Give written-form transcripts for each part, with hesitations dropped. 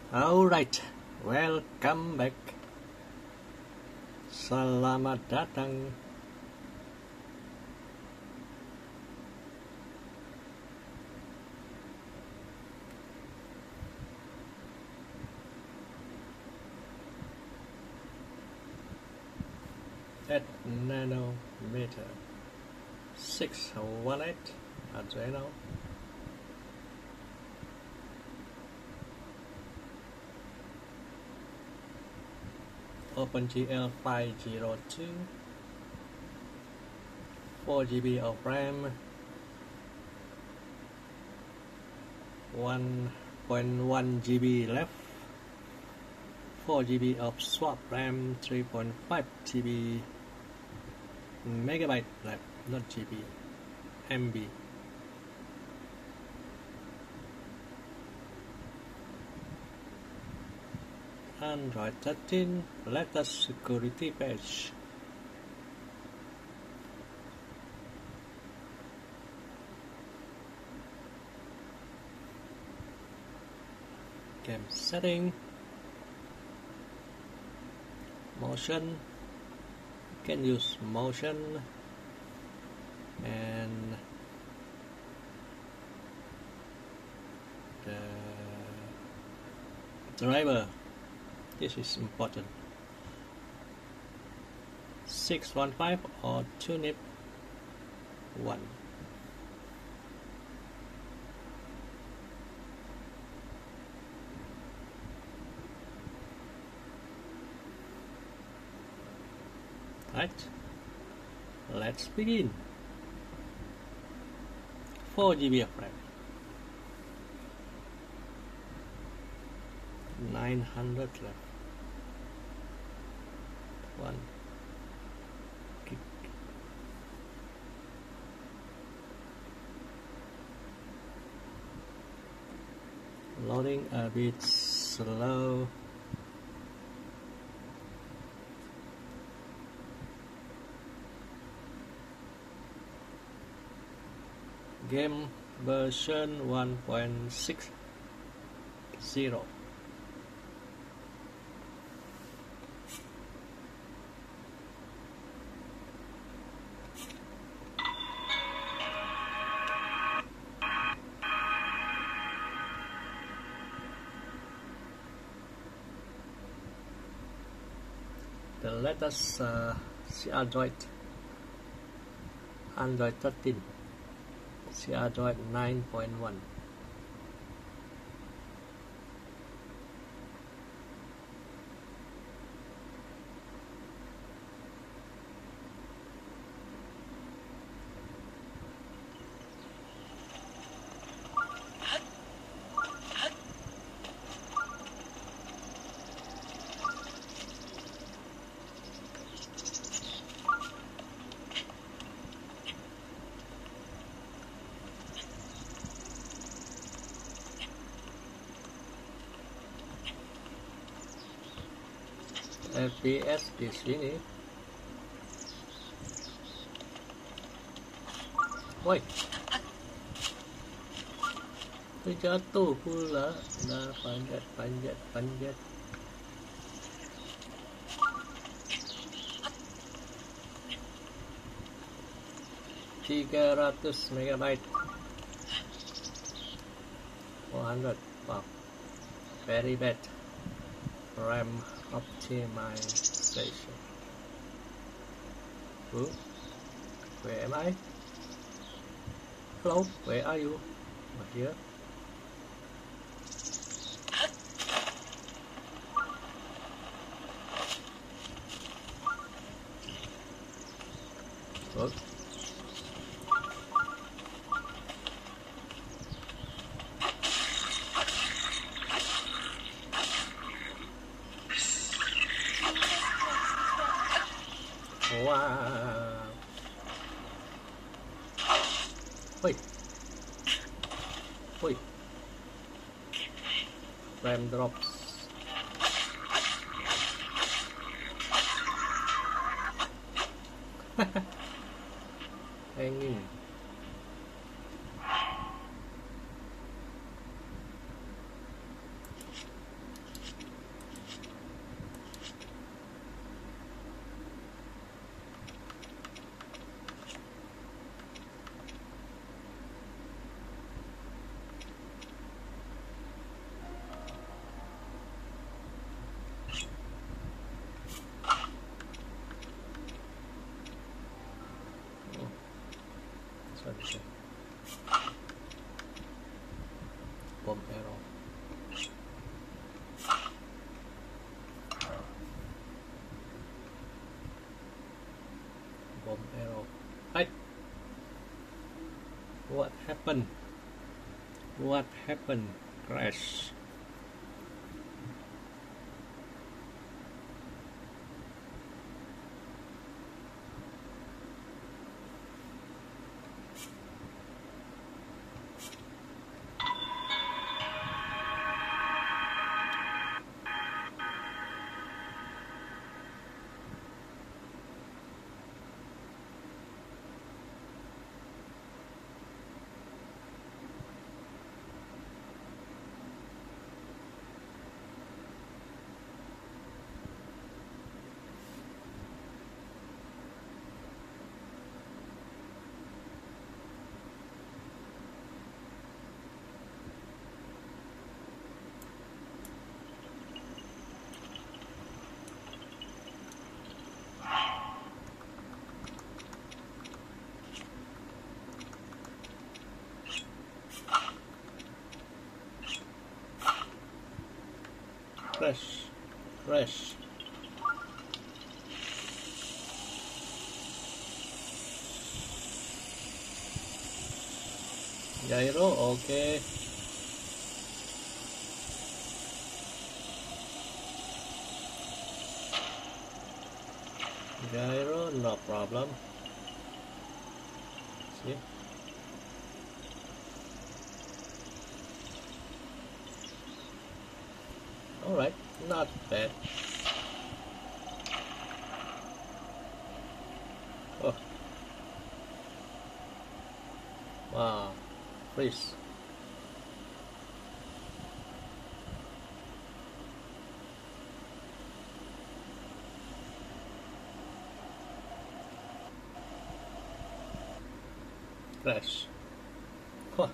Alright, welcome back. Selamat datang. At nanometer 618 Adreno. OpenGL 502, 4GB of RAM, 1.1 GB left, 4GB of swap RAM, 3.5 GB megabyte left, not GB, MB. Android 13 latest security patch. Game setting, motion, you can use motion, and the driver. This is important. 615 or TUNIP 1. Right, let's begin. 4GB of RAM, 900 left. 1 gig. Loading a bit slow. Game version 1.60. The latest Android 13, Android 9.1. FPS di sini. Woi, itu jatuh pula. Nah, panjat. 300 megabyte, 400. Wow, very bad. RAM optimization. Ooh, where am I? Hello, where are you? Not here. Oops. Wow. Woi. Frame drops. Hanging. happened? What happened? Crash. Crash. Crash. Gyro, okay. Gyro, no problem. See? Alright, not bad. Oh. Wow. Freeze. Crash. Huh.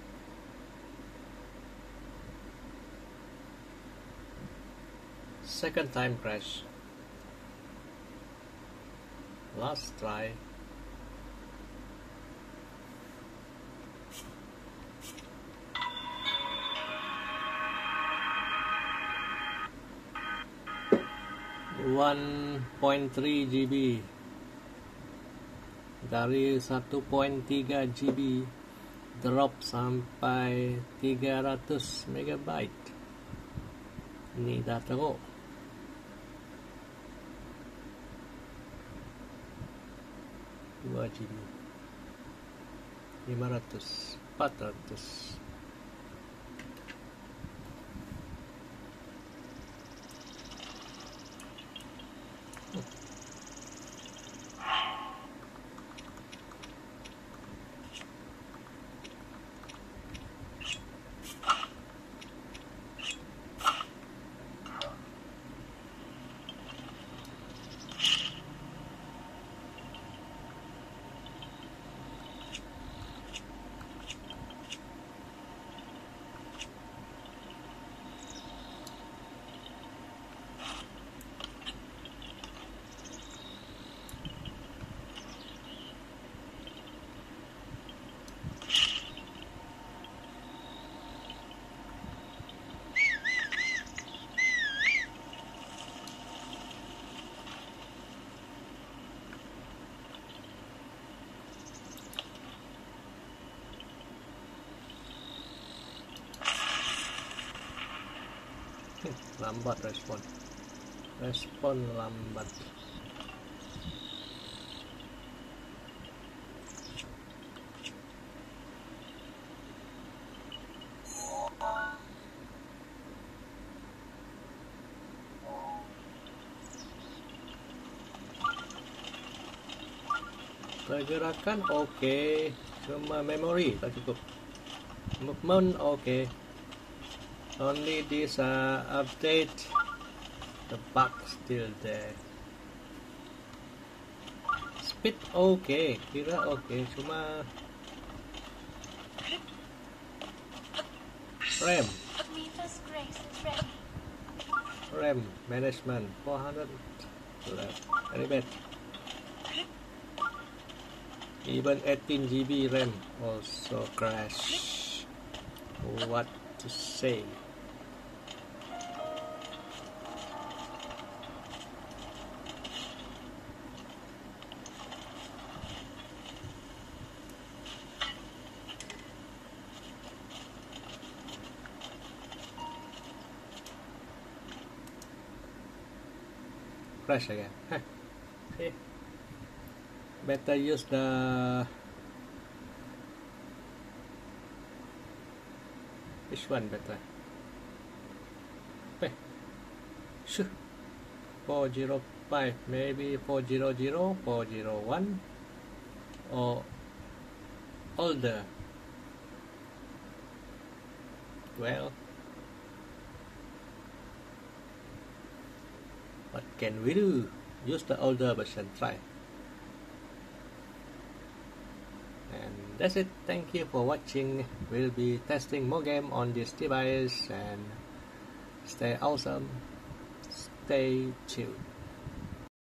Second time crash. Last try. .3 GB dari 1.3 GB drop sampai 300 megabyte. Ini data ko. Dua GB 500 400. Lambat respon lambat. Pergerakan oke, cuma memori tak cukup. Movement oke. Only this update, the bug still there. Speed okay, kira okay, cuma RAM management 400 left, very bad. Even 18 GB RAM also crash. What to say? crash again. See? Better use the... Which one better? Hey, shoo. 405, maybe 400, 401, or older. Well, what can we do? Use the older version, try. And that's it. Thank you for watching. We'll be testing more game on this device, and stay awesome, stay tuned.